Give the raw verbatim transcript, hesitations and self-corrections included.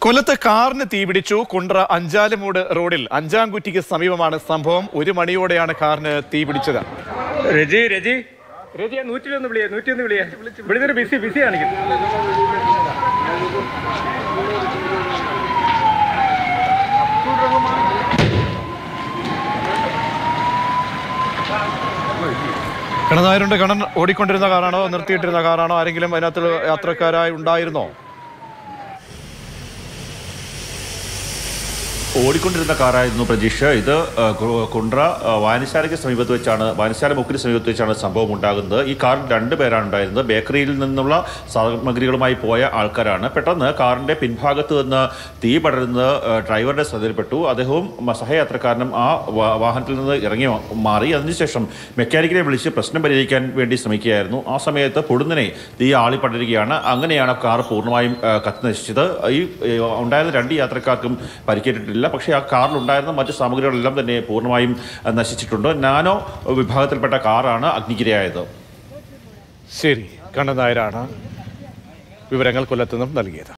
കൊല്ലത്ത് കാറിന് തീപിടിച്ചു. കുണ്ട്ര അഞ്ചാലുമൂട് റോഡിൽ അഞ്ചാംകുറ്റിക്ക് സമീപമാണ് സംഭവം. ഒരു മണിയോടെയാണ് കാറിന് തീപിടിച്ചത്. രജി രജി രജി നൂറ്റിലൊന്ന് വിളിയേ നൂറ്റിയൊന്ന് വിളിയേ വിളിച്ചൊരു ബിസി ബിസി കാണിക്കും. കണ്ണനായരുടെ കണ്ണൻ ഓടിക്കൊണ്ടിരുന്ന കാറാണോ, നിർത്തിയിട്ടിരുന്ന കാറാണോ, ആരെങ്കിലും അതിനകത്ത് യാത്രക്കാരായി ഉണ്ടായിരുന്നോ? ഓടിക്കൊണ്ടിരുന്ന കാറായിരുന്നു പ്രജീഷ്. ഇത് കുണ്ട്ര വായനശാലയ്ക്ക് സമീപത്ത് വെച്ചാണ് വായനശാല മുക്കിന് സമീപത്ത് വെച്ചാണ് സംഭവം ഉണ്ടാകുന്നത്. ഈ കാറിൽ രണ്ട് പേരാണ് ഉണ്ടായിരുന്നത്. ബേക്കറിയിൽ നിന്നുള്ള സാമഗ്രികളുമായി പോയ ആൾക്കാരാണ്. പെട്ടെന്ന് കാറിൻ്റെ പിൻഭാഗത്ത് നിന്ന് തീ പടരുന്നത് ഡ്രൈവറുടെ ശ്രദ്ധയിൽപ്പെട്ടു. അദ്ദേഹവും സഹയാത്രക്കാരനും ആ വാഹനത്തിൽ നിന്ന് ഇറങ്ങി മാറി. അതിനുശേഷം മെക്കാനിക്കിനെ വിളിച്ച് പ്രശ്നം പരിഹരിക്കാൻ വേണ്ടി ശ്രമിക്കുകയായിരുന്നു. ആ സമയത്ത് പൊടുന്നനെ തീ ആളി പടരുകയാണ്. അങ്ങനെയാണ് കാർ പൂർണ്ണമായും കത്തി നശിച്ചത്. ഈ ഉണ്ടായിരുന്ന രണ്ട് യാത്രക്കാർക്കും പരിക്കേറ്റിട്ടില്ല. പക്ഷേ ആ കാറിലുണ്ടായിരുന്ന മറ്റു സാമഗ്രികളെല്ലാം തന്നെ പൂർണ്ണമായും നശിച്ചിട്ടുണ്ട്. നാനോ വിഭാഗത്തിൽപ്പെട്ട കാറാണ് അഗ്നിക്കിരയായത്. ശരി, കണ്ണൻ നായരാണ് വിവരങ്ങൾ കൊല്ലത്ത് നിന്നും നൽകിയത്.